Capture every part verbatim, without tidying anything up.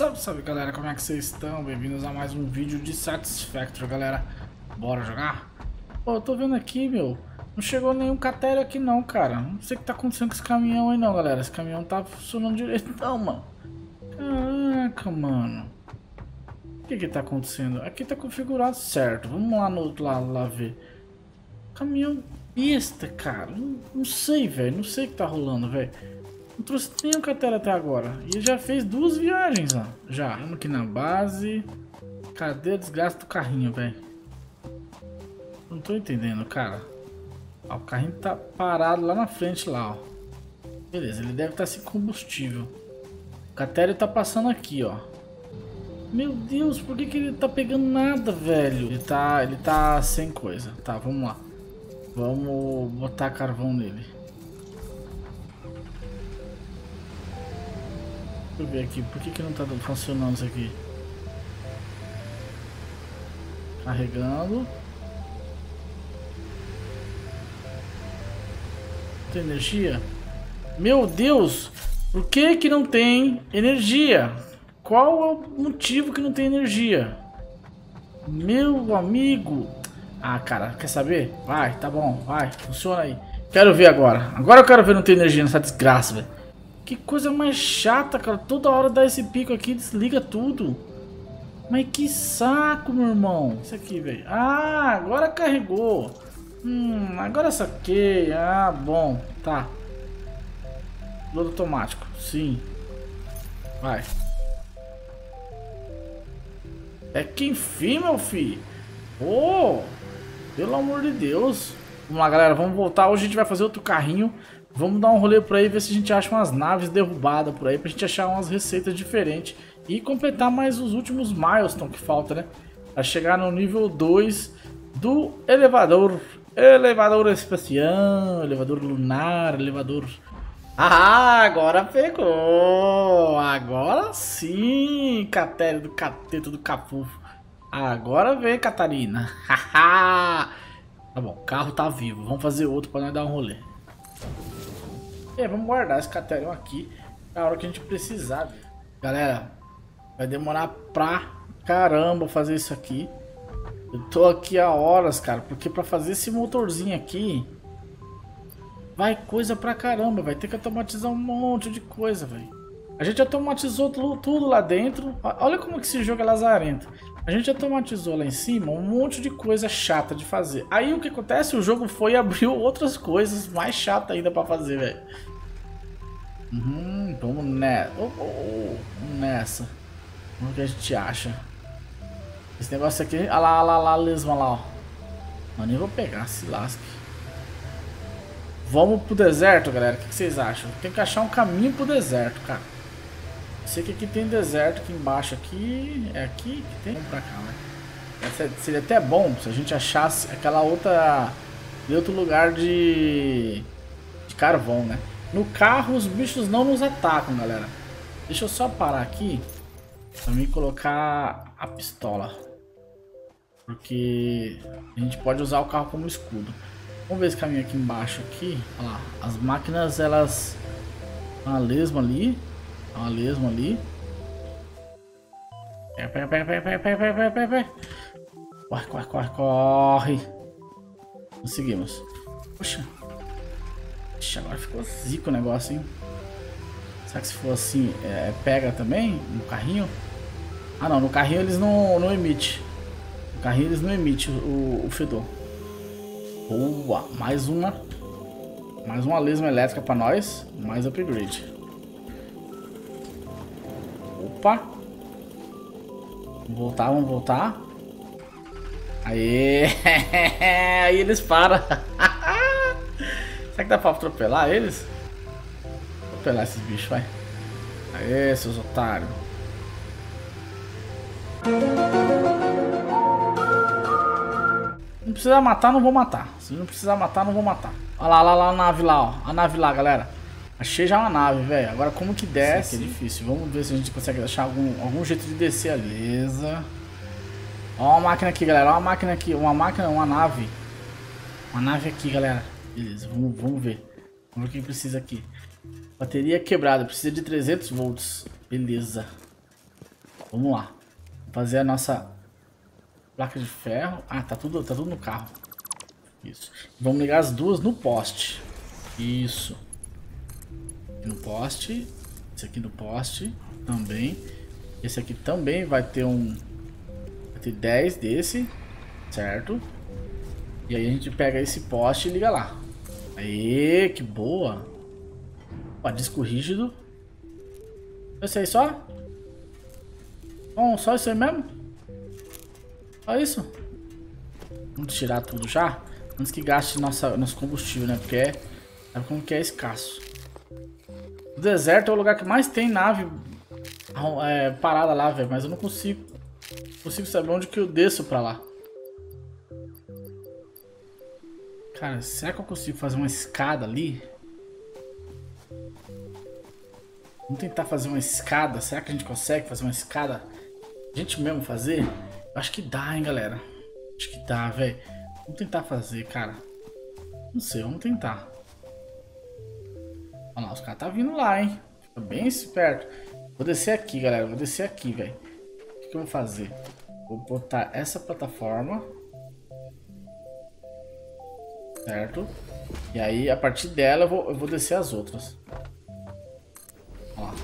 Salve, salve galera, como é que vocês estão? Bem-vindos a mais um vídeo de Satisfactory, galera. Bora jogar? Pô, eu tô vendo aqui, meu, não chegou nenhum catério aqui não, cara. Não sei o que tá acontecendo com esse caminhão aí não, galera. Esse caminhão tá funcionando direito não, mano. Caraca, mano. O que que tá acontecendo? Aqui tá configurado certo. Vamos lá no outro lado lá ver. Caminhão besta, cara. Não, não sei, velho. Não sei o que tá rolando, velho. Não trouxe nenhum catério até agora. E ele já fez duas viagens, ó. Já. Vamos aqui na base. Cadê o desgaste do carrinho, velho? Não tô entendendo, cara. Ó, o carrinho tá parado lá na frente, lá, ó. Beleza, ele deve estar sem combustível. O catério tá passando aqui, ó. Meu Deus, por que que ele tá pegando nada, velho? Ele tá, ele tá sem coisa. Tá, vamos lá. Vamos botar carvão nele. Deixa eu ver aqui, por que que não tá funcionando isso aqui? Carregando. Tem energia? Meu Deus! Por que que não tem energia? Qual é o motivo que não tem energia? Meu amigo! Ah, cara, quer saber? Vai, tá bom, vai, funciona aí. Quero ver agora. Agora eu quero ver não ter energia nessa desgraça, velho. Que coisa mais chata, cara. Toda hora dá esse pico aqui, desliga tudo. Mas que saco, meu irmão. Isso aqui, velho. Ah, agora carregou. Hum, agora saquei. Ah, bom, tá. Piloto automático, sim. Vai. É que enfim, meu filho. Oh, pelo amor de Deus. Vamos lá, galera, vamos voltar. Hoje a gente vai fazer outro carrinho. Vamos dar um rolê por aí, ver se a gente acha umas naves derrubadas por aí, pra gente achar umas receitas diferentes e completar mais os últimos milestones que falta, né? Pra chegar no nível dois do elevador. Elevador espacial, elevador lunar, elevador... Ah, agora pegou! Agora sim, catério do cateto do capufo. Agora vem, Catarina. Tá bom, o carro tá vivo. Vamos fazer outro pra nós dar um rolê. É, vamos guardar esse catério aqui na hora que a gente precisar. Galera, vai demorar pra caramba fazer isso aqui. Eu tô aqui há horas, cara, porque pra fazer esse motorzinho aqui vai coisa pra caramba, vai ter que automatizar um monte de coisa, velho. A gente automatizou tudo lá dentro. Olha como que esse jogo é lazarento. A gente automatizou lá em cima um monte de coisa chata de fazer. Aí o que acontece? O jogo foi e abriu outras coisas mais chatas ainda pra fazer, velho. Uhum, vamos nessa. Oh, oh, oh, nessa. Vamos ver o que a gente acha. Esse negócio aqui... Olha lá, olha lá, olha lá, lesma lá, ó. Eu nem vou pegar, se lasque. Vamos pro deserto, galera. O que vocês acham? Tem que achar um caminho pro deserto, cara. Sei que aqui tem deserto, aqui embaixo, aqui... É aqui que tem? Vamos pra cá, né? Essa seria até bom se a gente achasse aquela outra... De outro lugar de... De carvão, né? No carro os bichos não nos atacam, galera. Deixa eu só parar aqui pra mim colocar a pistola. Porque a gente pode usar o carro como escudo. Vamos ver esse caminho aqui embaixo aqui. Olha lá, as máquinas elas... Uma lesma ali. Uma lesma ali. Pega, pega, pega, pega, pega, pega, pega, pega, pega. Corre, corre, corre, corre. Conseguimos. Poxa. Ixi, agora ficou zico o negócio, hein? Será que se for assim, é, pega também no carrinho? Ah não, no carrinho eles não, não emitem. No carrinho eles não emitem o, o fedor. Boa, mais uma. Mais uma lesma elétrica pra nós. Mais upgrade. Opa. Vamos voltar, vamos voltar. Aê! Aí eles param. Será que dá pra atropelar eles? Atropelar esses bichos, vai. Aê, seus otários. Não precisa matar, não vou matar. Se não precisar matar, não vou matar. Olha lá, lá, lá a nave lá, ó. A nave lá, galera. Achei já uma nave, velho. Agora como que desce? Isso aqui é difícil. Vamos ver se a gente consegue achar algum, algum jeito de descer ali. Beleza. Ó uma máquina aqui, galera. Ó uma máquina aqui. Uma máquina, uma nave. Uma nave aqui, galera. Beleza, vamos, vamos ver. Vamos ver o que precisa aqui. Bateria quebrada, precisa de trezentos volts. Beleza. Vamos lá. Fazer a nossa placa de ferro. Ah, tá tudo, tá tudo no carro. Isso. Vamos ligar as duas no poste. Isso. Aqui no poste. Esse aqui no poste também. Esse aqui também vai ter um... Vai ter dez desse. Certo? E aí a gente pega esse poste e liga lá. Aê, que boa. Ó, disco rígido. Esse aí só? Bom, só isso aí mesmo? Só isso? Vamos tirar tudo já? Antes que gaste nossa, nosso combustível, né? Porque é, sabe como que é escasso. O deserto é o lugar que mais tem nave é, parada lá, velho. Mas eu não consigo, consigo saber onde que eu desço pra lá. Cara, será que eu consigo fazer uma escada ali? Vamos tentar fazer uma escada. Será que a gente consegue fazer uma escada? A gente mesmo fazer? Eu acho que dá, hein, galera. Acho que dá, velho. Vamos tentar fazer, cara. Não sei, vamos tentar. Olha lá, os caras tá vindo lá, hein. Fica bem esperto. Vou descer aqui, galera. Vou descer aqui, velho. O que, que eu vou fazer? Vou botar essa plataforma. Certo? E aí, a partir dela, eu vou, eu vou descer as outras. Ó lá.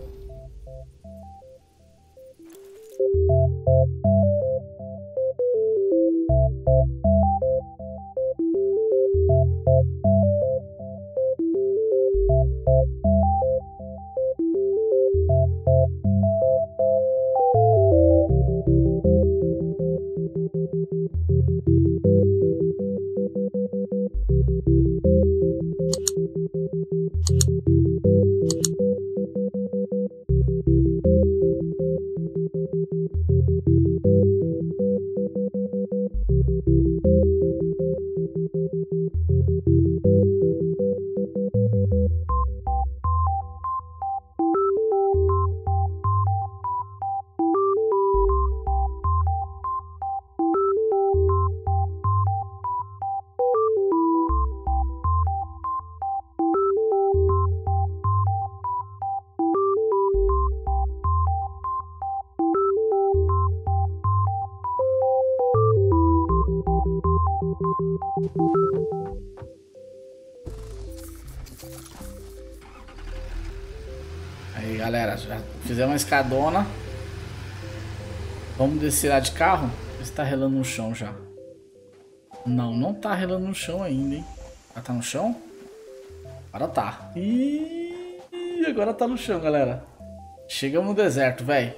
Aí, galera, já fizemos uma escadona. Vamos descer lá de carro. Ver se tá relando no chão já. Não, não tá relando no chão ainda, hein? Já tá no chão? Agora tá. Ih, agora tá no chão, galera. Chegamos no deserto, velho.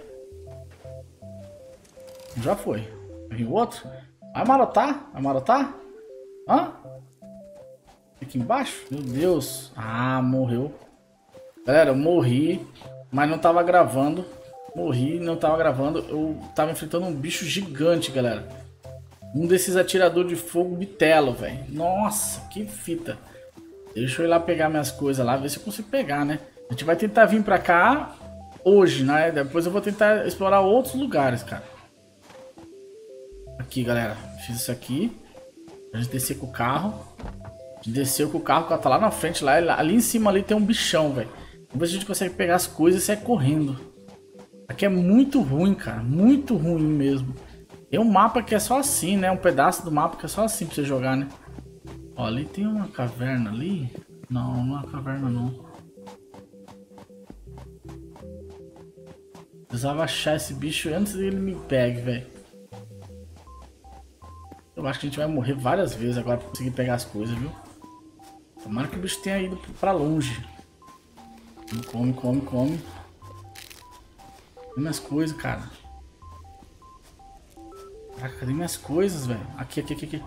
Já foi. Vai vir o outro? Vai marotar? Vai marotar? Hã? Aqui embaixo? Meu Deus. Ah, morreu. Galera, eu morri, mas não tava gravando. Morri, não tava gravando. Eu tava enfrentando um bicho gigante, galera. Um desses atiradores de fogo bitelo, velho. Nossa, que fita. Deixa eu ir lá pegar minhas coisas lá, ver se eu consigo pegar, né? A gente vai tentar vir pra cá hoje, né? Depois eu vou tentar explorar outros lugares, cara. Aqui, galera. Fiz isso aqui. A gente descer com o carro. A gente desceu com o carro, o carro tá lá na frente, lá. Ali em cima ali tem um bichão, velho. Vamos ver se a gente consegue pegar as coisas e sair correndo. Aqui é muito ruim, cara. Muito ruim mesmo. Tem um mapa que é só assim, né? Um pedaço do mapa que é só assim pra você jogar, né? Ó, ali tem uma caverna ali. Não, não é uma caverna, não. Precisava achar esse bicho antes dele me pegue, velho. Eu acho que a gente vai morrer várias vezes agora pra conseguir pegar as coisas, viu? Tomara que o bicho tenha ido pra longe. Come, come, come. Cadê minhas coisas, cara? Caraca, cadê minhas coisas, velho? Aqui, aqui, aqui, aqui.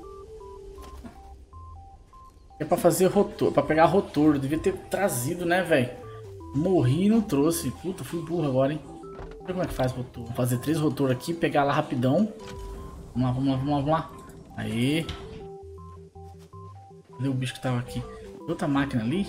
É pra fazer rotor, pra pegar rotor. Eu devia ter trazido, né, velho? Morri e não trouxe. Puta, fui burro agora, hein? Deixa eu ver como é que faz rotor. Vou fazer três rotor aqui, pegar lá rapidão. Vamos lá, vamos lá, vamos lá, vamos lá. Aí. Cadê o bicho que tava aqui? Outra máquina ali?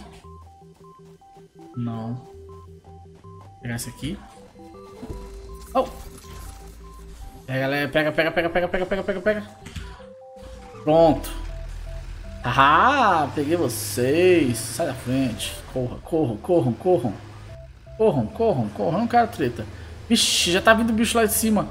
Não. Vou pegar esse aqui. Oh! Pega, galera. Pega, pega, pega, pega, pega, pega, pega, pega. Pronto. Ah, peguei vocês. Sai da frente. Corra, corram, corram, corram. Corram, corram, corram. Eu não quero treta. Ixi, já tá vindo o bicho lá de cima.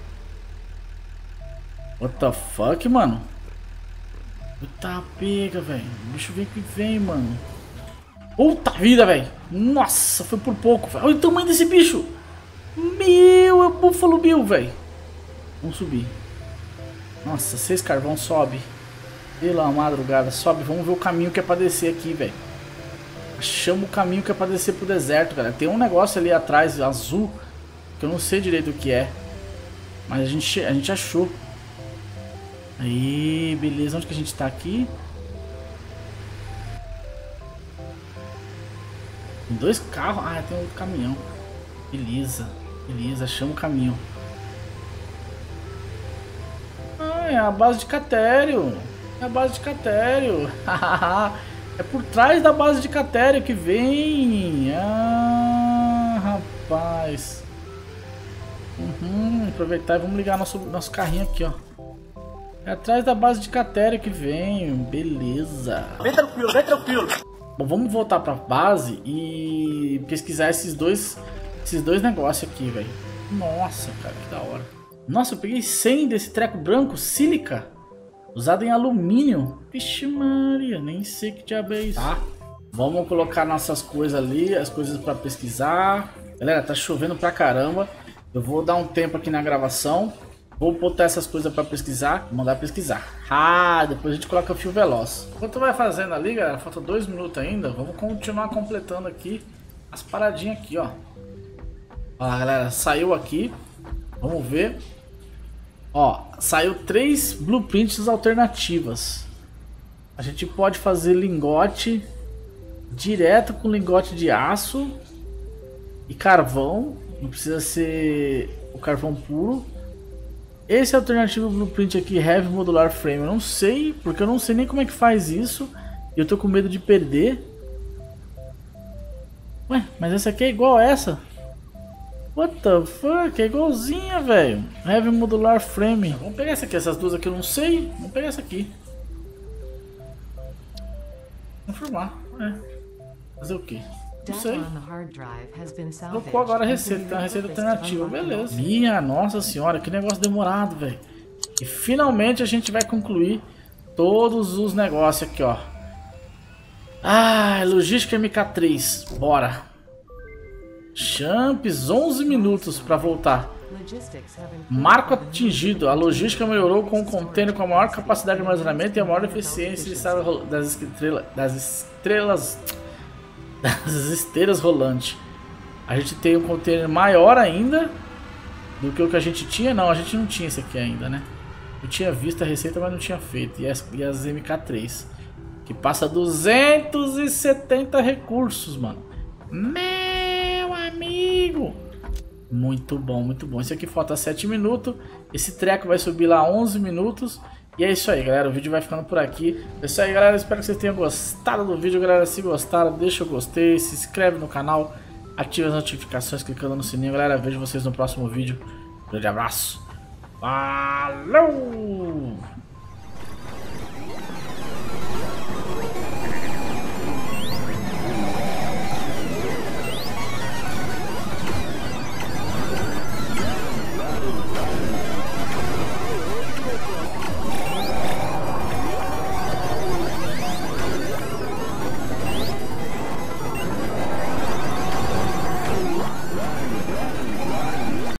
What the fuck, mano? Puta pega, velho. O bicho vem que vem, mano. Puta vida, velho. Nossa, foi por pouco, velho. Olha o tamanho desse bicho. Meu, é o Buffalo Bill, velho. Vamos subir. Nossa, seis carvão, sobe. Pela madrugada, sobe. Vamos ver o caminho que é pra descer aqui, velho. Chama o caminho que é pra descer pro deserto, galera. Tem um negócio ali atrás, azul, que eu não sei direito o que é. Mas a gente, a gente achou. Aí, beleza. Onde que a gente tá aqui? Tem dois carros. Ah, tem outro caminhão. Beleza, beleza. Chama o caminho. Ah, é a base de Catério. É a base de Catério. É por trás da base de Catério que vem. Ah, rapaz. Uhum, aproveitar e vamos ligar nosso, nosso carrinho aqui, ó. É atrás da base de Catério que vem. Beleza. Bem tranquilo, bem tranquilo. Bom, vamos voltar pra base e pesquisar esses dois, esses dois negócios aqui, velho. Nossa, cara, que da hora. Nossa, eu peguei cem desse treco branco, sílica. Usado em alumínio. Vixe Maria, nem sei que diabo é isso. Tá, vamos colocar nossas coisas ali, as coisas pra pesquisar. Galera, tá chovendo pra caramba. Eu vou dar um tempo aqui na gravação. Vou botar essas coisas pra pesquisar. Mandar pesquisar. Ah, depois a gente coloca o fio veloz. Enquanto vai fazendo ali, galera, falta dois minutos ainda. Vamos continuar completando aqui as paradinhas aqui, ó. Olha lá, galera, saiu aqui. Vamos ver. Ó, saiu três blueprints alternativas. A gente pode fazer lingote direto com lingote de aço e carvão. Não precisa ser o carvão puro. Esse alternativo blueprint aqui, Heavy Modular Frame, eu não sei, porque eu não sei nem como é que faz isso. E eu tô com medo de perder. Ué, mas essa aqui é igual a essa. What the fuck? É igualzinha, velho. Heavy Modular Frame. Vamos pegar essa aqui. Essas duas aqui eu não sei. Vamos pegar essa aqui. Confirmar. É. Fazer o quê? Não sei. Colocou agora a receita. Tem uma receita alternativa. Beleza. Minha nossa senhora. Que negócio demorado, velho. E finalmente a gente vai concluir todos os negócios aqui, ó. Ah, logística M K três. Bora. Champs, onze minutos para voltar. Marco atingido. A logística melhorou com um container com a maior capacidade de armazenamento e a maior eficiência das estrelas, das estrelas, das esteiras rolantes. A gente tem um container maior ainda do que o que a gente tinha. Não, a gente não tinha esse aqui ainda, né? Eu tinha visto a receita, mas não tinha feito. E as, e as M K três, que passa duzentos e setenta recursos, mano. Meu amigo, muito bom, muito bom. Esse aqui falta sete minutos. Esse treco vai subir lá onze minutos. E é isso aí, galera, o vídeo vai ficando por aqui. É isso aí, galera, espero que vocês tenham gostado do vídeo, galera. Se gostaram, deixa o gostei, se inscreve no canal, ativa as notificações clicando no sininho, galera. Vejo vocês no próximo vídeo. Grande abraço, falou!